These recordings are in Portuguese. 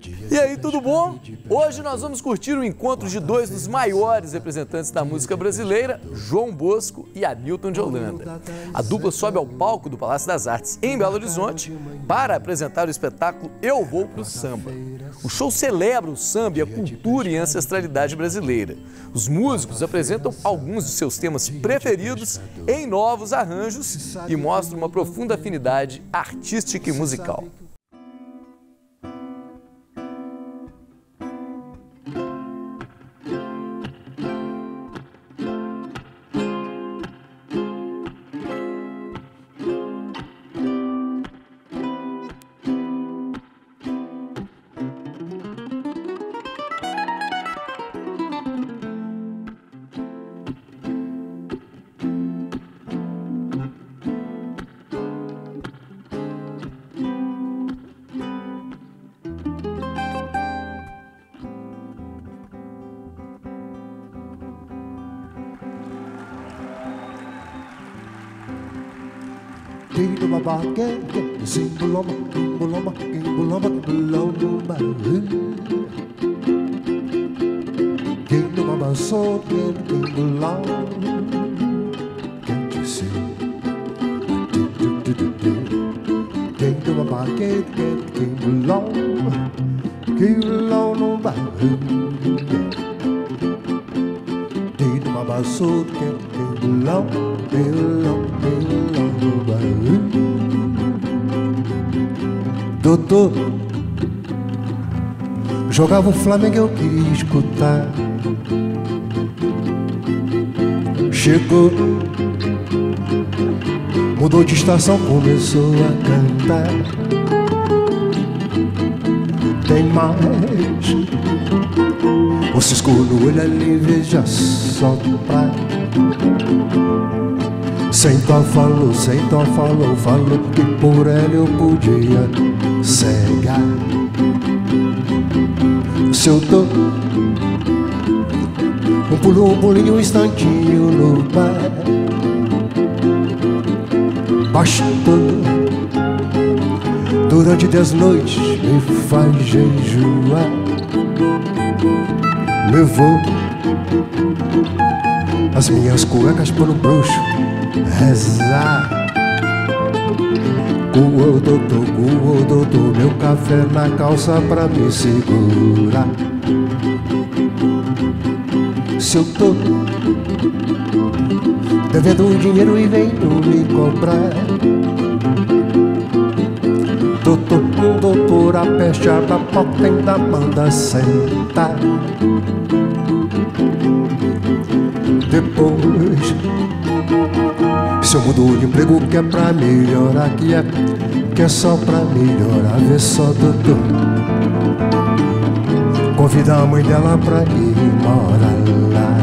E aí, tudo bom? Hoje nós vamos curtir o encontro de dois dos maiores representantes da música brasileira, João Bosco e Hamilton de Holanda. A dupla sobe ao palco do Palácio das Artes, em Belo Horizonte, para apresentar o espetáculo Eu Vou Pro Samba. O show celebra o samba e a cultura e a ancestralidade brasileira. Os músicos apresentam alguns de seus temas preferidos em novos arranjos e mostram uma profunda afinidade artística e musical. Doutor, jogava o Flamengo, eu queria escutar. Chegou, mudou de estação, começou a cantar. Tem mais, o cisco no olho ali, veja só pra. Sentou, falou, falou que por ela eu podia cegar. Se eu tô um pulinho, um instantinho no bar, bastou durante 10 noites me faz jejuar. Levou as minhas cuecas para o bruxo rezar. Guô, doutor, meu café na calça pra me segurar. Se eu tô devendo o dinheiro e venho me cobrar, doutor, a peste da porta ainda manda sentar. Depois, se eu mudo de emprego que é pra melhorar, que é só pra melhorar, vê só, doutor, convida a mãe dela pra ir morar lá.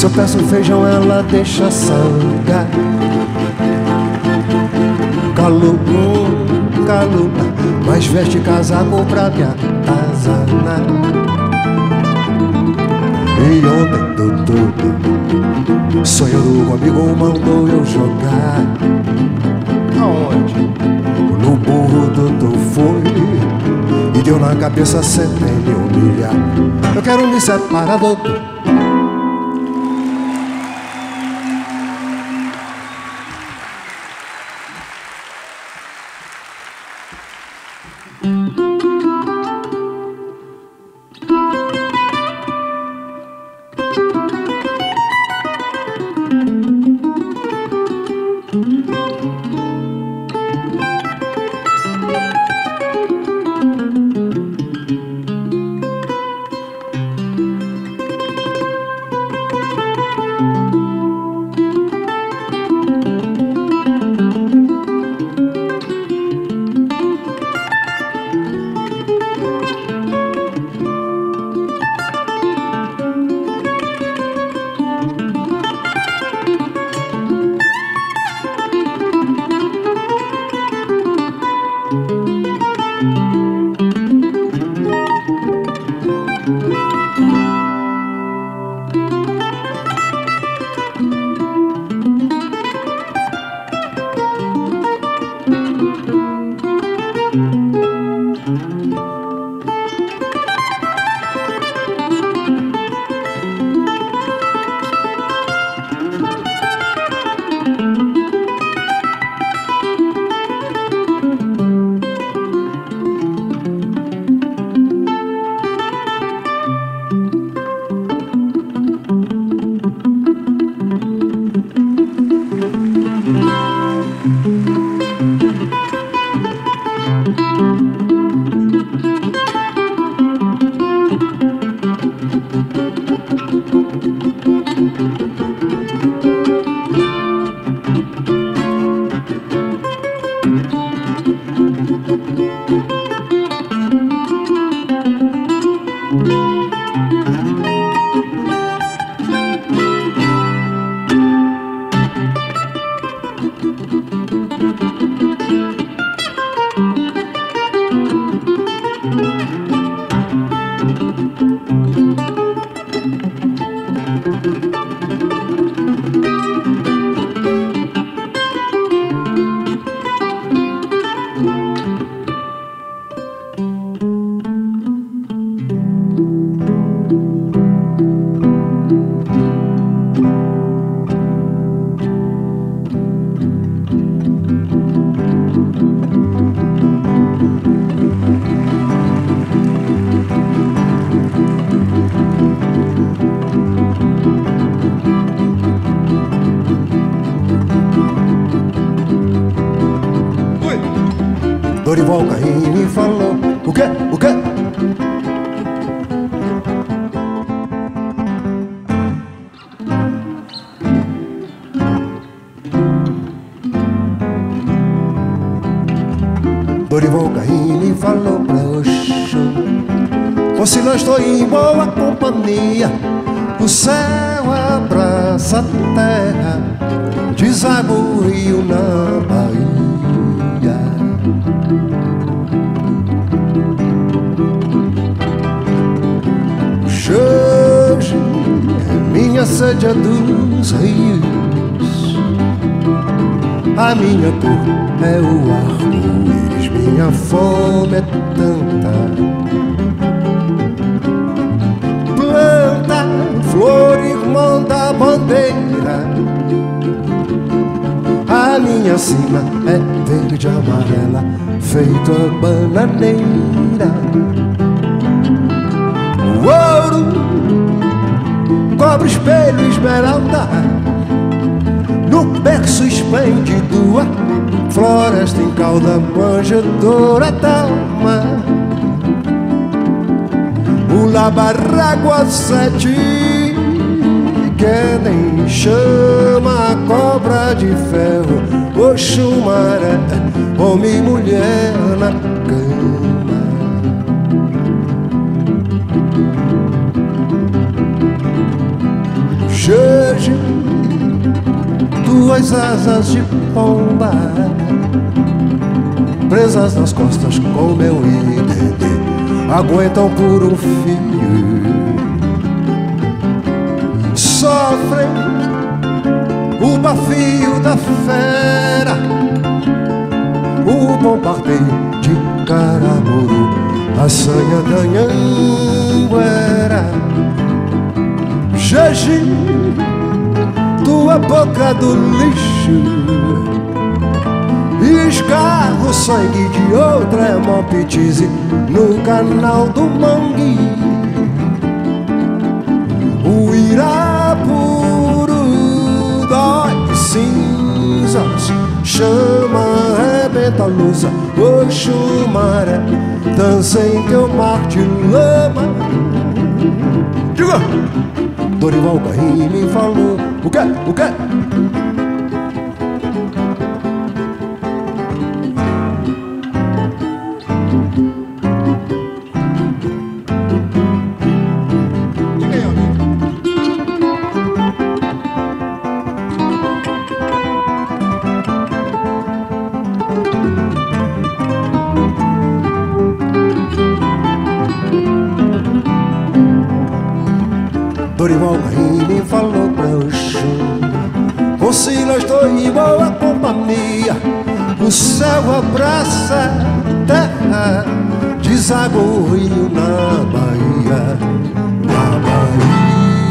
Se eu peço feijão, ela deixa salgar. Calor, calor, mas veste casaco pra me atazanar. E ontem, doutor, sonhando comigo, mandou eu jogar. Aonde? No burro, doutor, foi e deu na cabeça sem me humilhar. Eu quero me separar, doutor. Dorival Caymmi falou. O quê? O quê? Dorival Caymmi falou pra Oxum: "Ou se não estou em boa companhia, o céu abraça a terra, deságua o rio na Bahia." Hoje minha sede é dos rios, a minha dor é o arco-íris, minha fome é tanta. Planta, flor, irmã da bandeira, a minha cima é verde amarela, feito a bananeira. Ouro, cobre, espelho, esmeralda, no berço esplêndido a floresta em cauda manjedoura d'alma. O labarrágua sete queda em chama, a cobra de ferro, o chumaré, homem e mulher na cama. Jeje, tuas asas de pomba presas nas costas com meu IDD aguentam por um fio. Sofrem o bafio da fera, o bombardeio de Caramuru, a sanha da Anhanguera. Jeje, tua boca do lixo escarra o sangue de outra hemoptise no canal do Mangue. O Irapuru dói cinzas, chama, arrebenta a luz. O Xumaré dança em teu mar de lama. Diga! Dorival Caymmi me falou. O quê? O quê? Dorival Caymmi falou pra o chão: com Silas tô em boa companhia. O céu abraça a terra, deságua o rio na Bahia, na Bahia.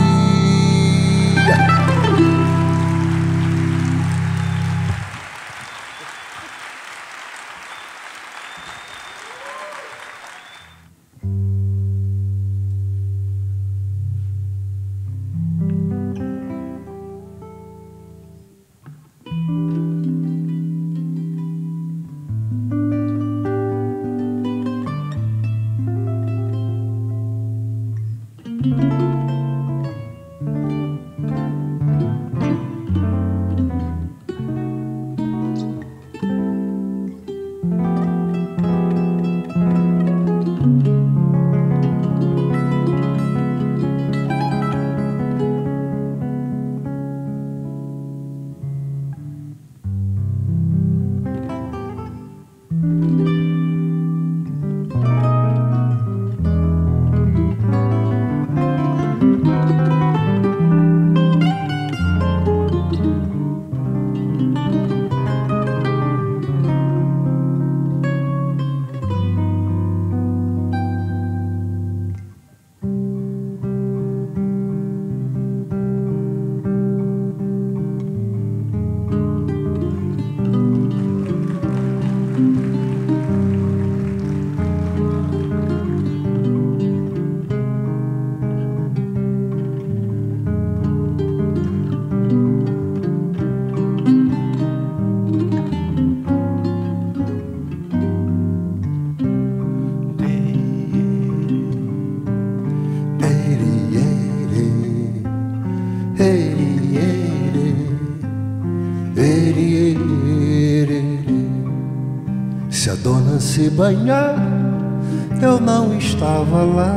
Se a dona se banhar, eu não estava lá.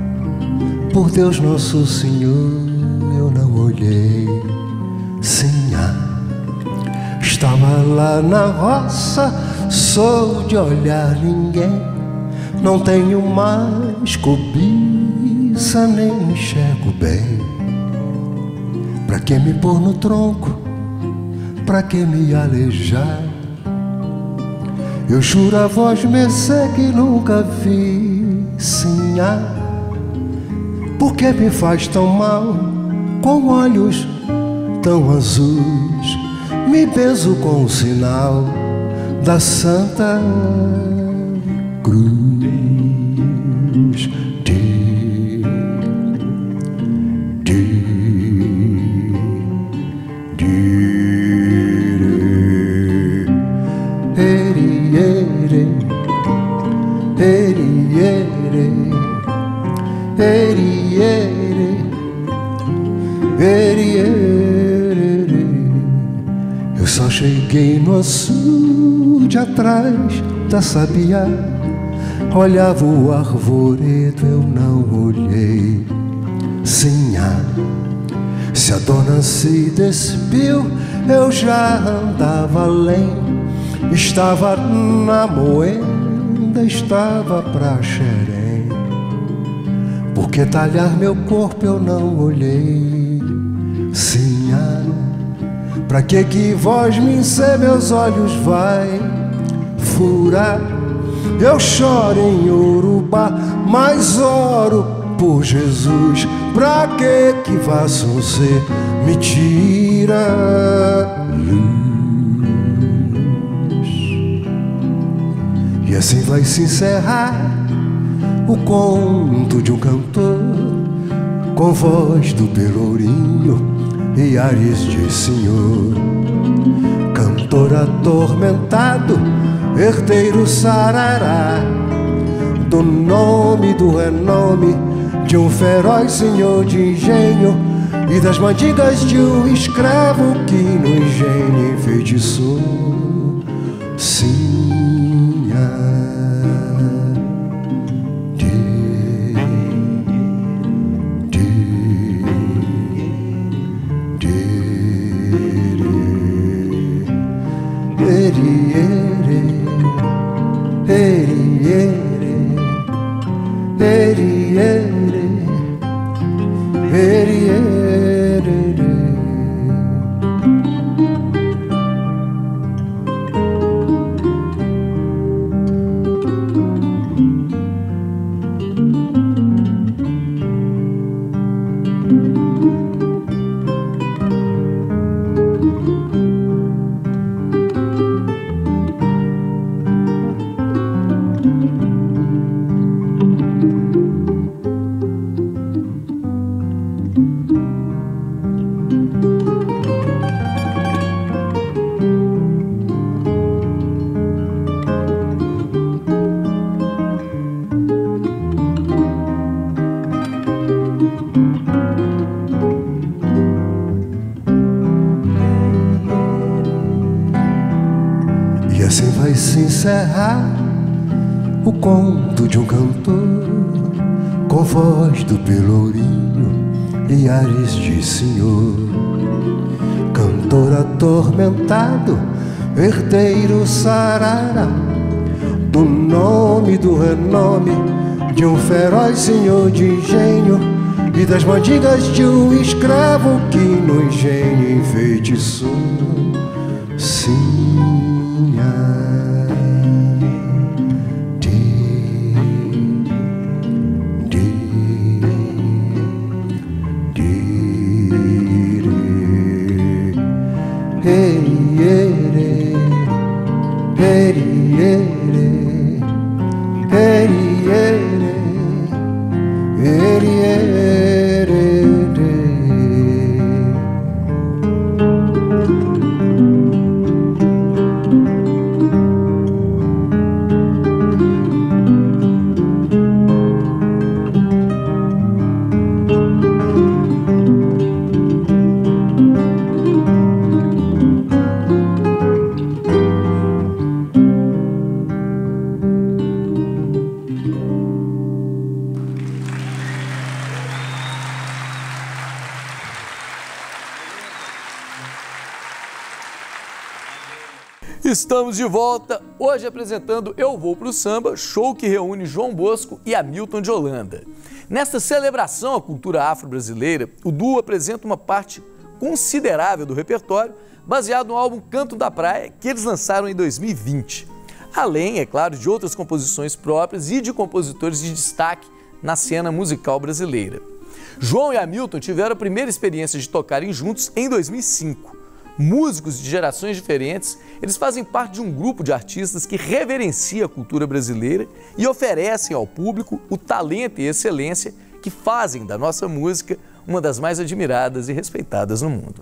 Por Deus Nosso Senhor, eu não olhei. Sinhá, estava lá na roça, sou de olhar ninguém. Não tenho mais cobiça, nem enxergo bem. Pra que me pôr no tronco? Pra que me aleijar? Eu juro a voz mercê que nunca vi. Sinhá, por que me faz tão mal, com olhos tão azuis? Me benzo com o sinal da Santa Cruz. Eu só cheguei no açude atrás da sabiá. Olhava o arvoredo, eu não olhei. Sinhá, Se a dona se despiu, eu já andava além. Estava na moenda, estava pra Xerém. Por que talhar meu corpo eu não olhei? Sinhá, pra que voz me encer meus olhos vai furar? Eu choro em Urubá, mas oro por Jesus. Pra que vassum ser me tira luz? E assim vai se encerrar o conto de um cantor, com voz do pelourinho e ares de senhor. Cantor atormentado, herdeiro sarará, do nome do renome de um feroz senhor de engenho e das mandingas de um escravo que no engenho enfeitiçou. Sinha encerrar o conto de um cantor, com voz do pelourinho e ares de senhor. Cantor atormentado, herdeiro sarará, do nome do renome de um feroz senhor de engenho e das mandingas de um escravo que no engenho enfeitiçou. Sinha Estamos de volta, hoje apresentando Eu Vou Pro Samba, show que reúne João Bosco e Hamilton de Holanda. Nesta celebração à cultura afro-brasileira, o duo apresenta uma parte considerável do repertório, baseado no álbum Canto da Praia, que eles lançaram em 2020. Além, é claro, de outras composições próprias e de compositores de destaque na cena musical brasileira. João e Hamilton tiveram a primeira experiência de tocarem juntos em 2005. Músicos de gerações diferentes, eles fazem parte de um grupo de artistas que reverencia a cultura brasileira e oferecem ao público o talento e excelência que fazem da nossa música uma das mais admiradas e respeitadas no mundo.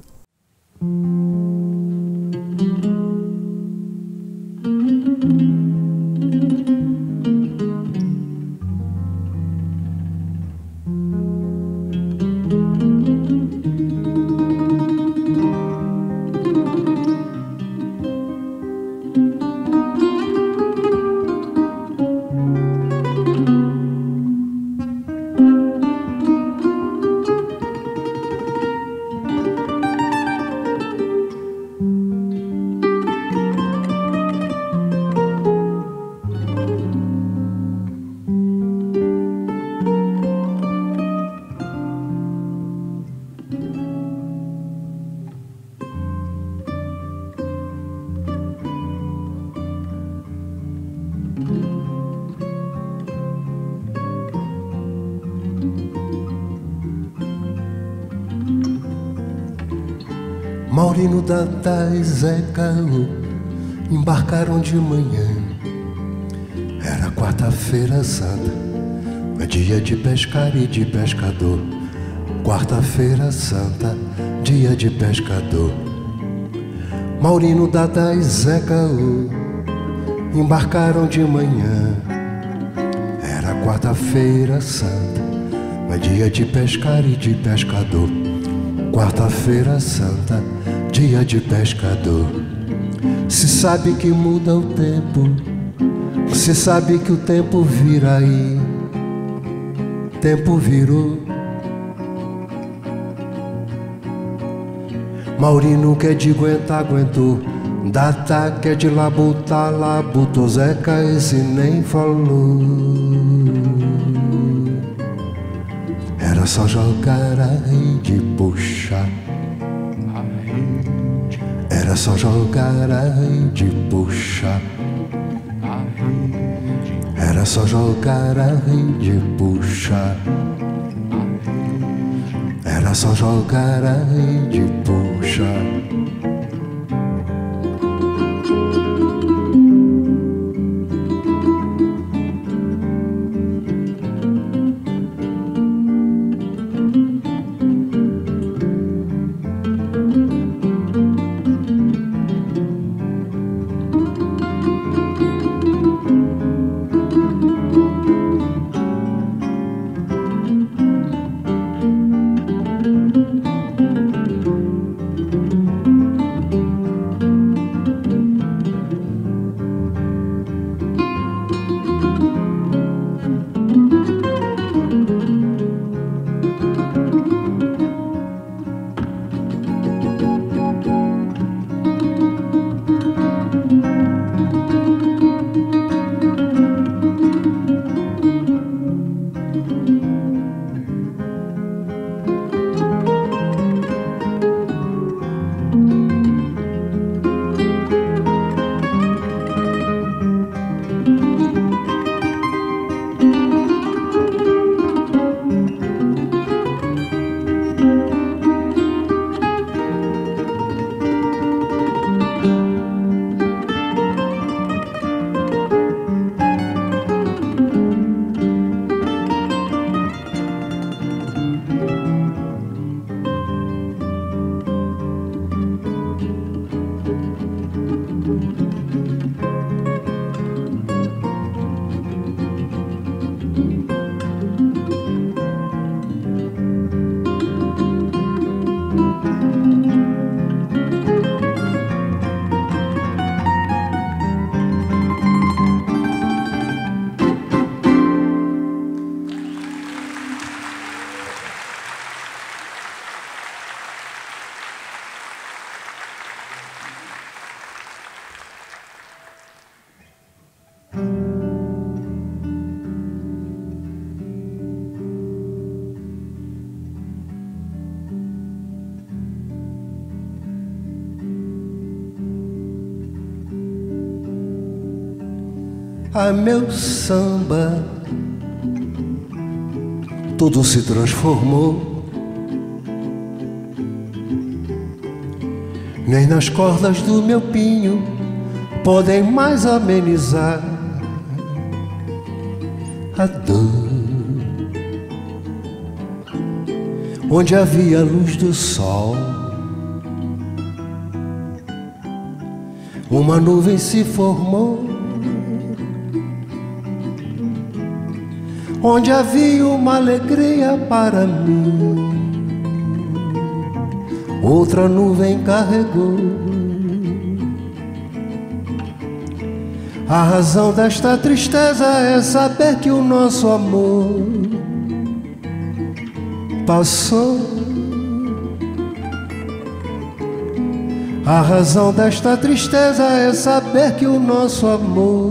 Maurino, Dada e Zeca embarcaram de manhã. Era quarta-feira santa, dia de pescar e de pescador. Quarta-feira santa, dia de pescador. Maurino, Dada e Zeca embarcaram de manhã. Era quarta-feira santa, dia de pescar e de pescador. Quarta-feira santa, dia de pescador. Se sabe que muda o tempo, se sabe que o tempo vira aí. Tempo virou. Maurino que é de aguentar, aguentou. Dada que é de labutar, labutou. Zeca esse nem falou. Era só jogar a rede, puxar. Era só jogar a rede, puxar. Era só jogar a rede, puxar. Era só jogar a rede, puxar. A meu samba tudo se transformou. Nem nas cordas do meu pinho podem mais amenizar a dor. Onde havia a luz do sol, uma nuvem se formou. Onde havia uma alegria para mim, outra nuvem carregou. A razão desta tristeza é saber que o nosso amor passou. A razão desta tristeza é saber que o nosso amor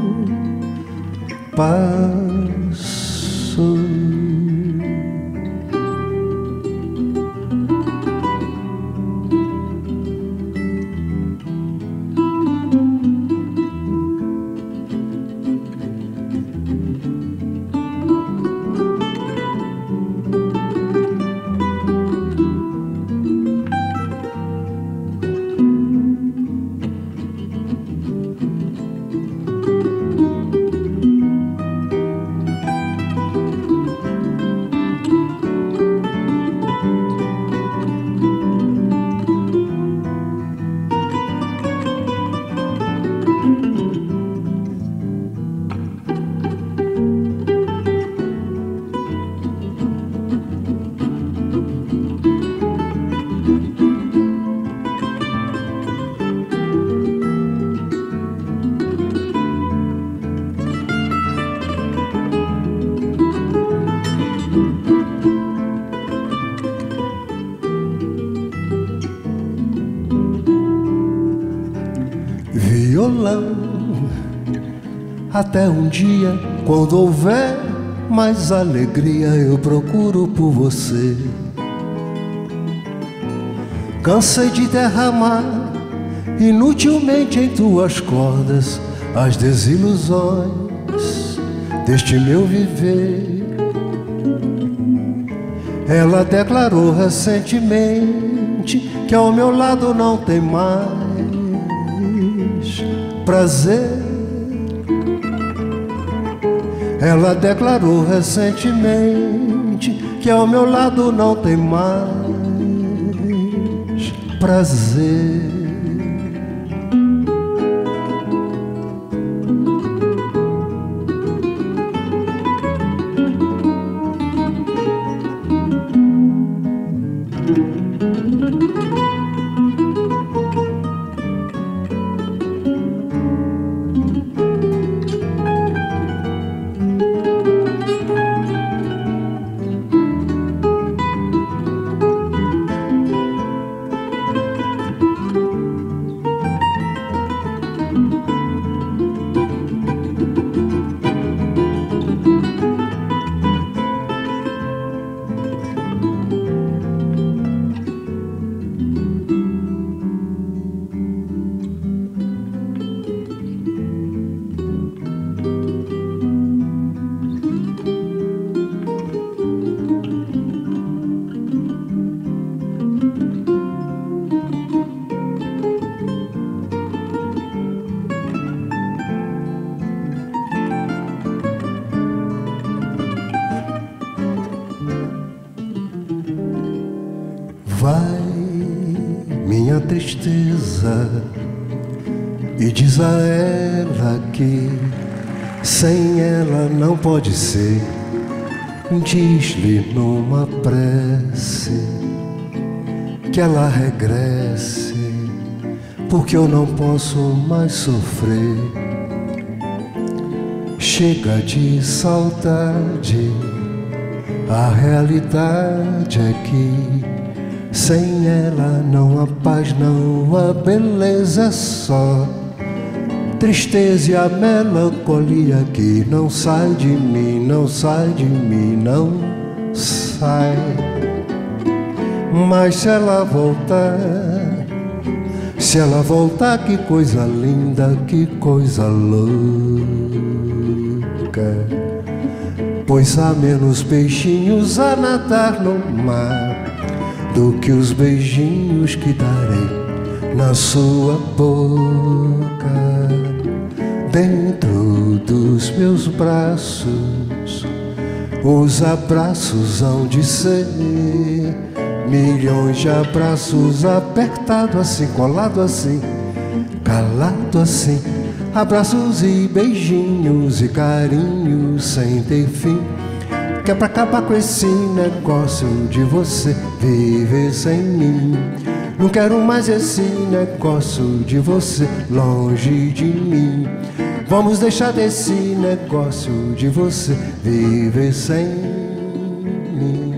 passou. violão. Até um dia, quando houver mais alegria, eu procuro por você. Cansei de derramar inutilmente em tuas cordas as desilusões deste meu viver. Ela declarou recentemente que ao meu lado não tem mais prazer. Ela declarou recentemente que ao meu lado não tem mais prazer. Vai, minha tristeza, e diz a ela que sem ela não pode ser. Diz-lhe numa prece que ela regresse, porque eu não posso mais sofrer. Chega de saudade, a realidade é que sem ela não há paz, não há beleza, é só tristeza e a melancolia que não sai de mim, não sai de mim, não sai. Mas se ela voltar, que coisa linda, que coisa louca. Pois há menos peixinhos a nadar no mar do que os beijinhos que darei na sua boca. Dentro dos meus braços, os abraços hão de ser milhões de abraços, apertado assim, colado assim, calado assim. Abraços e beijinhos e carinhos sem ter fim, que é pra acabar com esse negócio de você viver sem mim. Não quero mais esse negócio de você longe de mim. Vamos deixar desse negócio de você viver sem mim.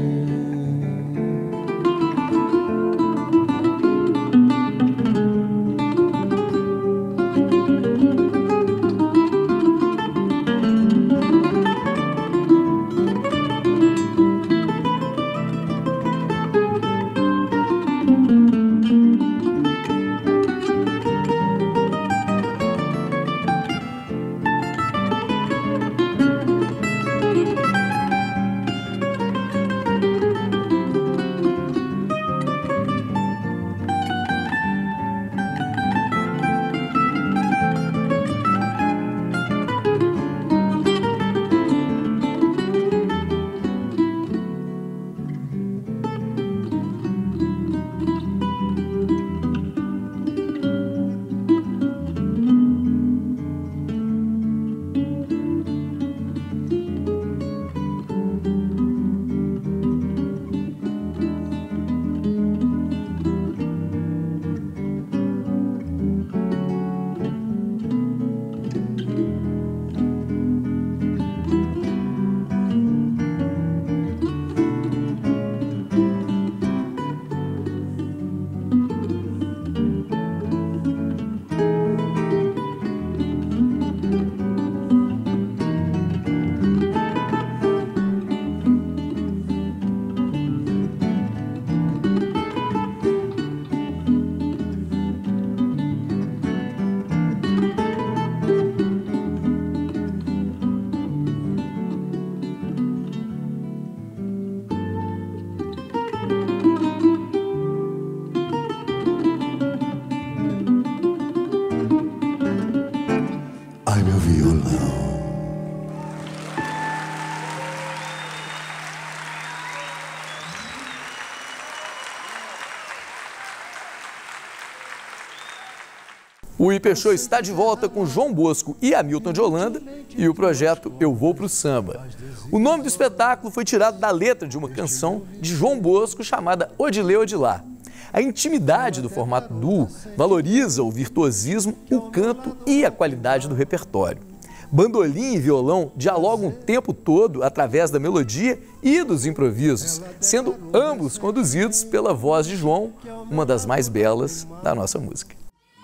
O IP Show está de volta com João Bosco e Hamilton de Holanda e o projeto Eu Vou Pro Samba. O nome do espetáculo foi tirado da letra de uma canção de João Bosco chamada Odilê Odilá. A intimidade do formato duo valoriza o virtuosismo, o canto e a qualidade do repertório. Bandolim e violão dialogam o tempo todo através da melodia e dos improvisos, sendo ambos conduzidos pela voz de João, uma das mais belas da nossa música.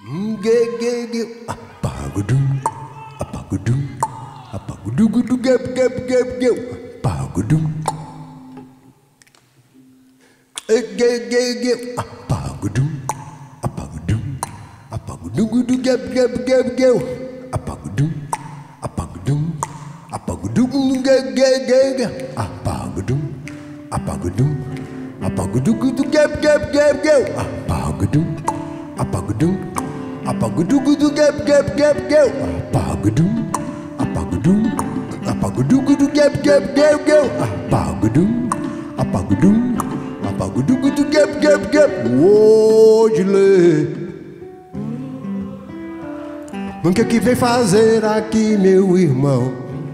O que vem fazer aqui, meu irmão?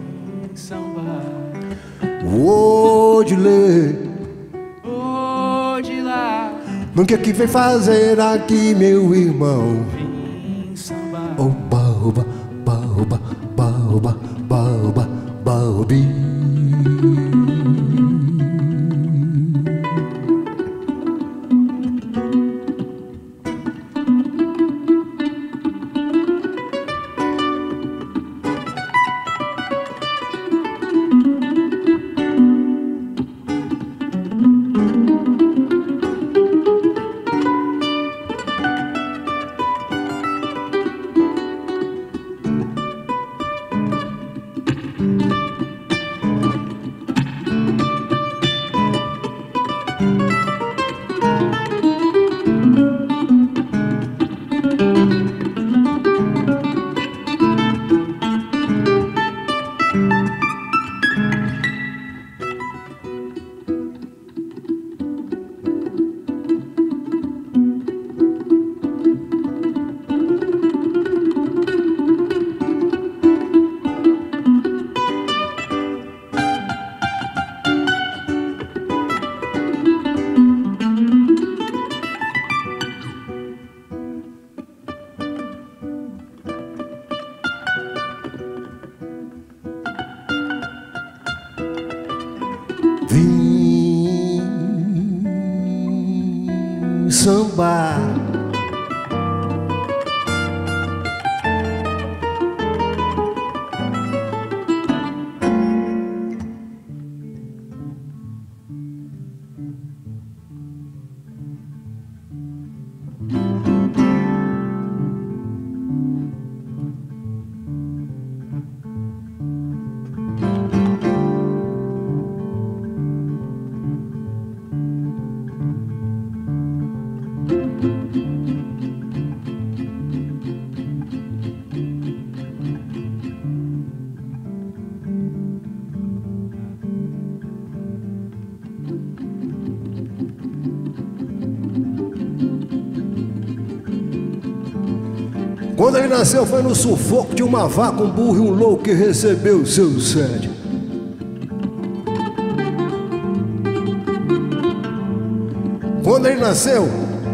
Odilê, o que vem fazer aqui, meu irmão? Oba, oba, baoba, baoba, baoba, baobi. Vim sambar, quando ele nasceu foi no sufoco de uma vaca, um burro e um louco que recebeu o seu sede. Quando ele nasceu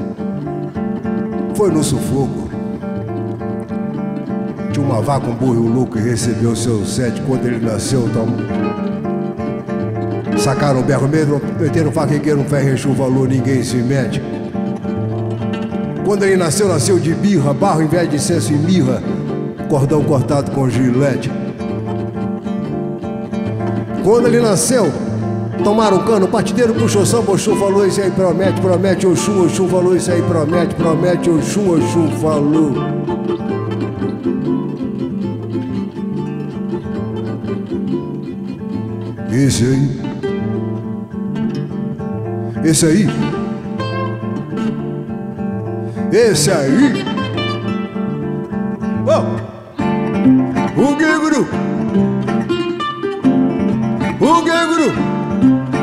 foi no sufoco de uma vaca, um burro e um louco que recebeu o seu sede. Quando ele nasceu, sacaram o berro mesmo, meteram faqueiro, um ferro, enxuva, valor, ninguém se mete. Quando ele nasceu, nasceu de birra, barro em vez de incenso e mirra, cordão cortado com gilete. Quando ele nasceu, tomaram um cano, o partideiro puxou samba, Oxum falou, isso aí promete, promete, Oxum, Oxum falou, isso aí promete, promete, Oxum, Oxum falou. Esse aí, oh, o Guiguru,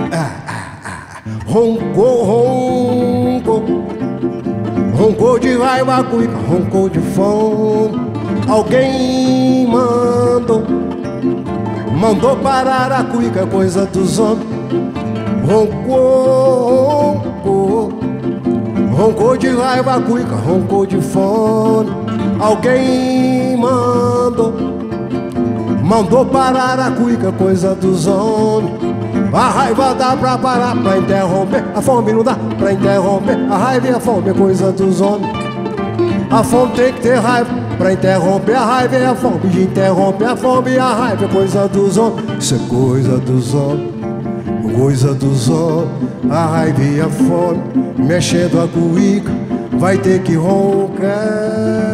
roncou, roncou, roncou de vai raiva a cuica roncou de fome. Alguém mandou parar a cuica, coisa dos homens. Roncou de raiva a cuica, roncou de fome. Alguém mandou parar a cuica, coisa dos homens. A raiva dá pra parar, pra interromper. A fome não dá pra interromper. A raiva e a fome é coisa dos homens. A fome tem que ter raiva pra interromper. A raiva e a fome de interromper. A fome e a raiva é coisa dos homens. Isso é coisa dos homens, coisa dos homens. A raiva e a fome mexendo a cuica, vai ter que roncar.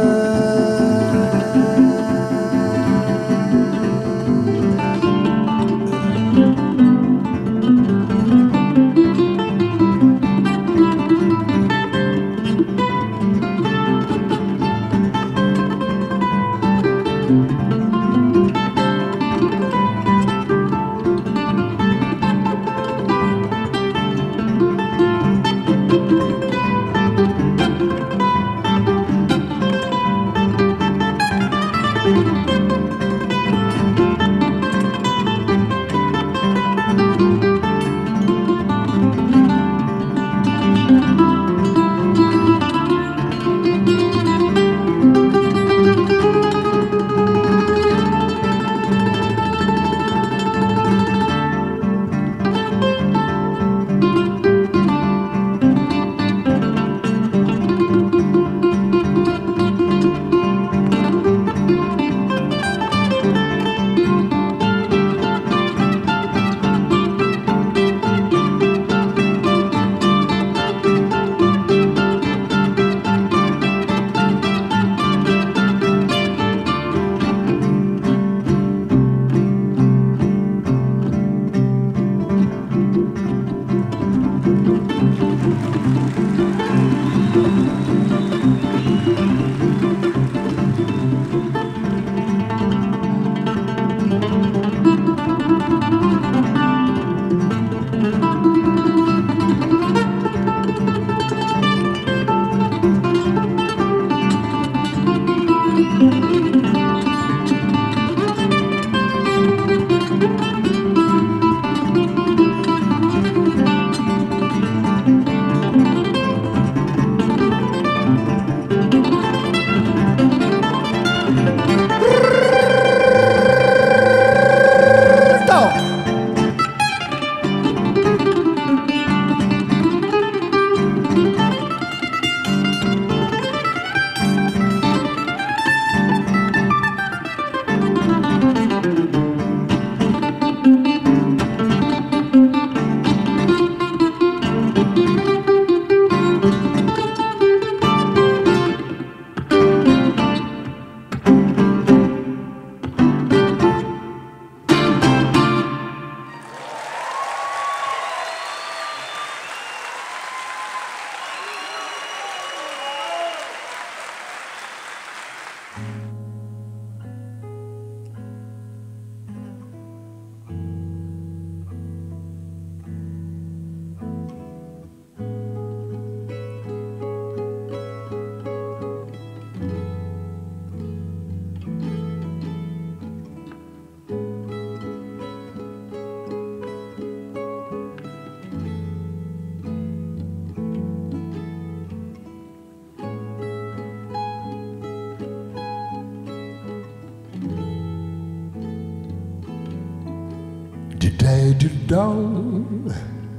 Dawn,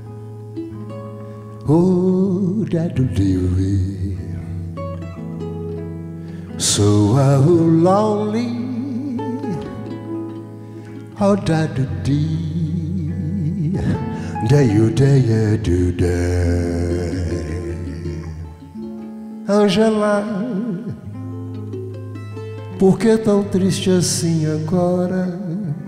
oh, that living, so lonely, oh, that day, you day, do day, Angela, por que tão triste assim agora?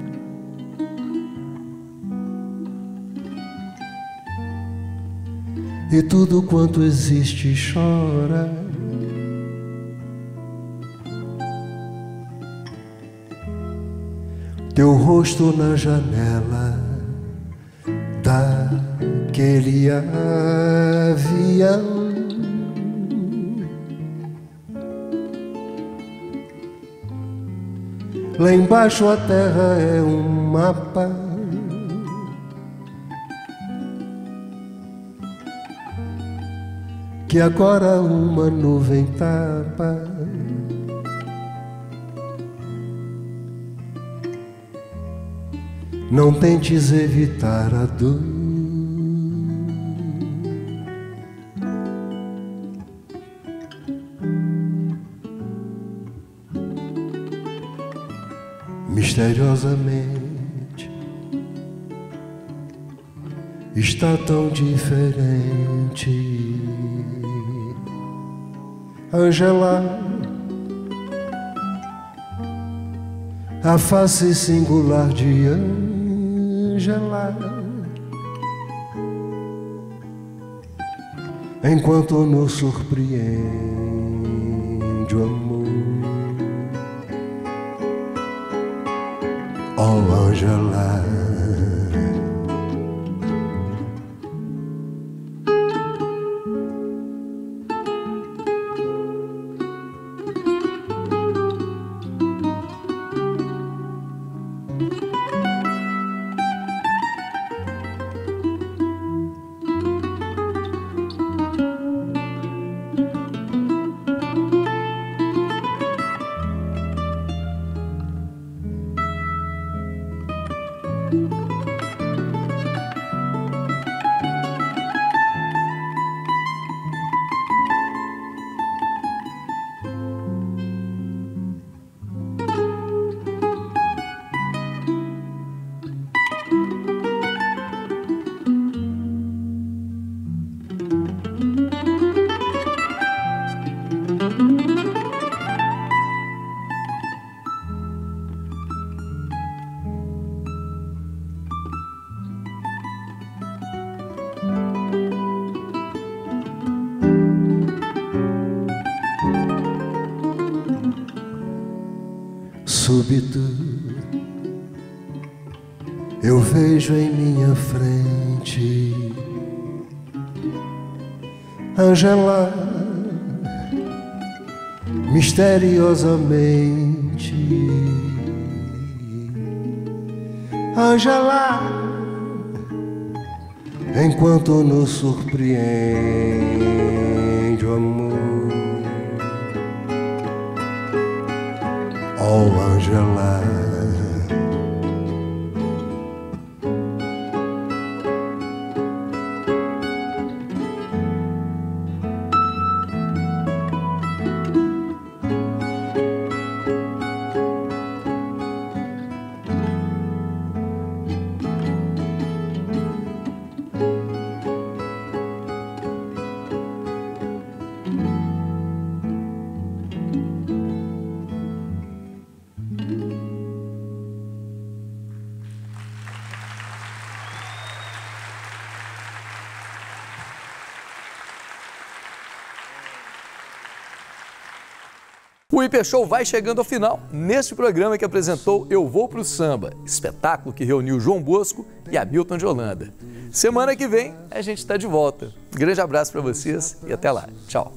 E tudo quanto existe chora. Teu rosto na janela daquele avião Lá embaixo a terra é um mapa. Que agora uma nuvem tapa. Não tentes evitar a dor. Misteriosamente está tão diferente. Angela, a face singular de Angela, enquanto nos surpreende o amor. Oh, Angela, súbito eu vejo em minha frente Angela, misteriosamente Angela, enquanto nos surpreende o amor. Oh, Angela, O Hiper Show vai chegando ao final neste programa que apresentou Eu Vou Pro Samba, espetáculo que reuniu João Bosco e Hamilton de Holanda. Semana que vem a gente está de volta. Um grande abraço para vocês e até lá. Tchau.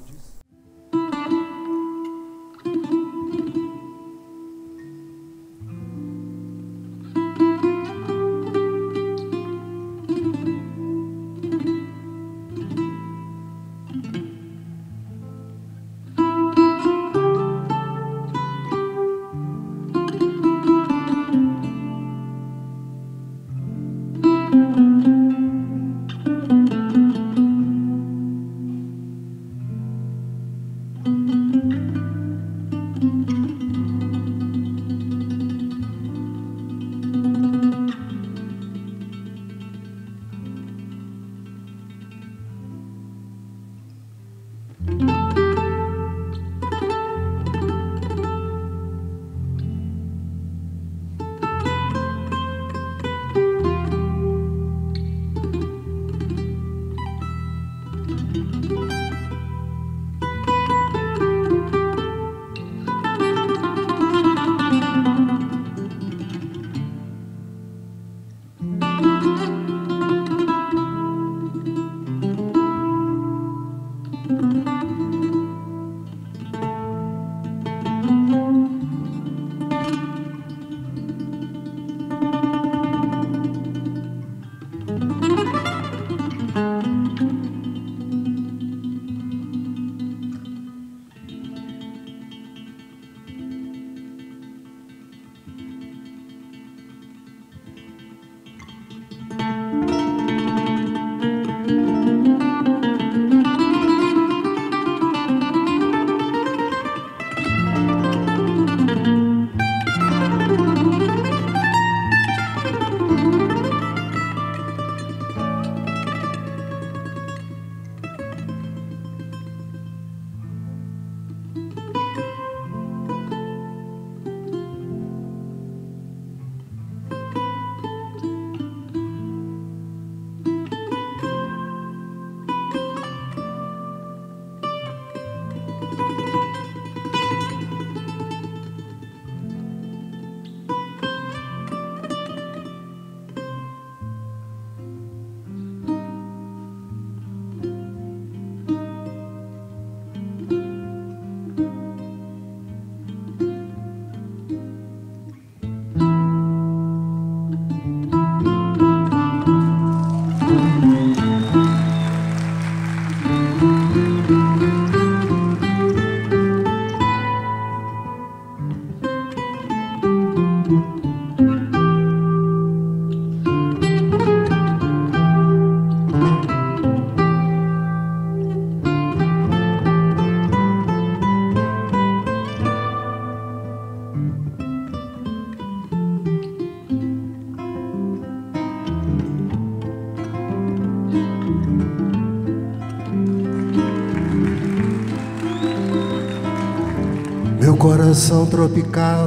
coração tropical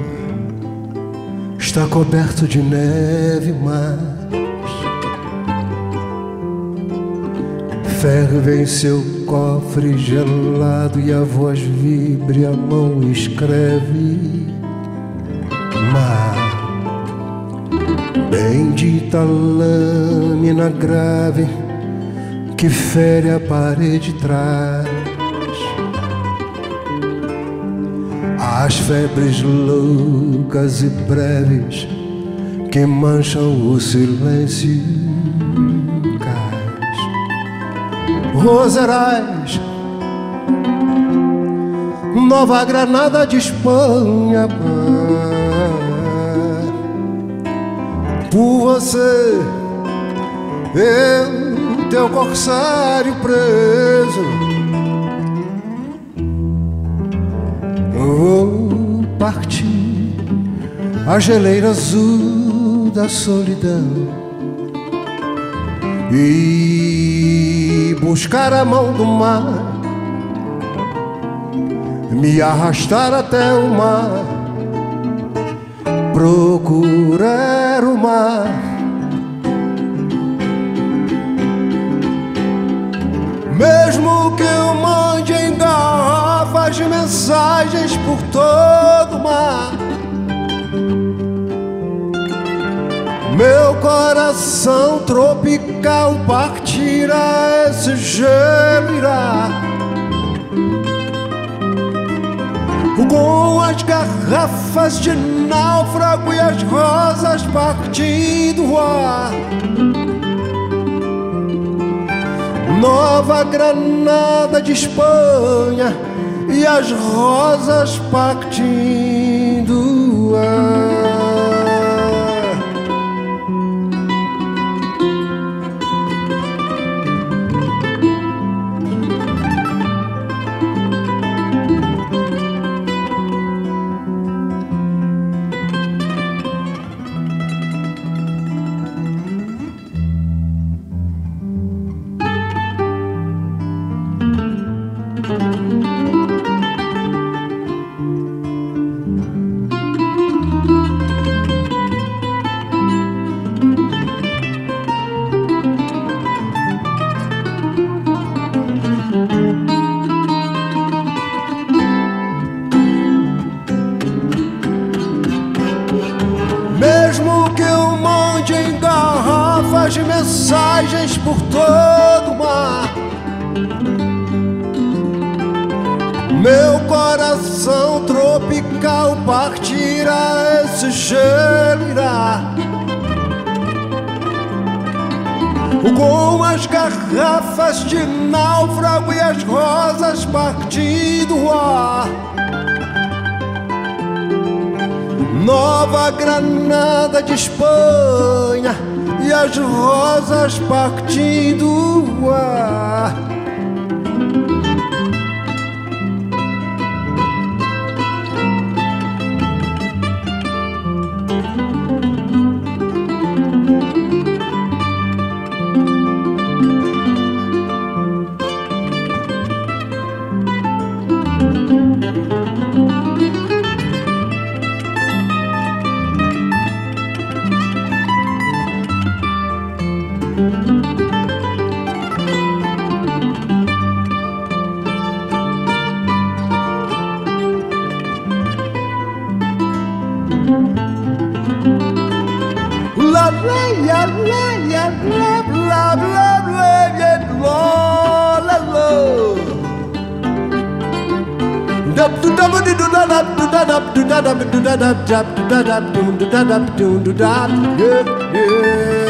está coberto de neve, mas ferve em seu cofre gelado e a voz vibra e a mão escreve. Mar, bendita lâmina grave que fere a parede trás. As febres loucas e breves que mancham o silêncio. Roserais, Nova Granada de Espanha, por você, eu, teu corsário preso, vou partir a geleira azul da solidão e buscar a mão do mar, me arrastar até o mar, procurar o mar, mesmo que eu mande em garrafas de mensagens por todo o mar. Meu coração tropical partirá, esse gelo irá, com as garrafas de náufrago e as rosas partindo o ar. Nova Granada de Espanha e as rosas partindo o ar. Mesmo que eu mande em garrafas de mensagens por todo o mar, meu coração tropical partirá, esse gelo irá, com as garrafas de náufrago e as rosas partindo o ar. Nova Granada de Espanha e as rosas partindo o ar. La la ya la ya la bla bla bla ya la la la. Dap du dap du da dap du da dap du da dap du da dap dap du da dap du da dap du da dap.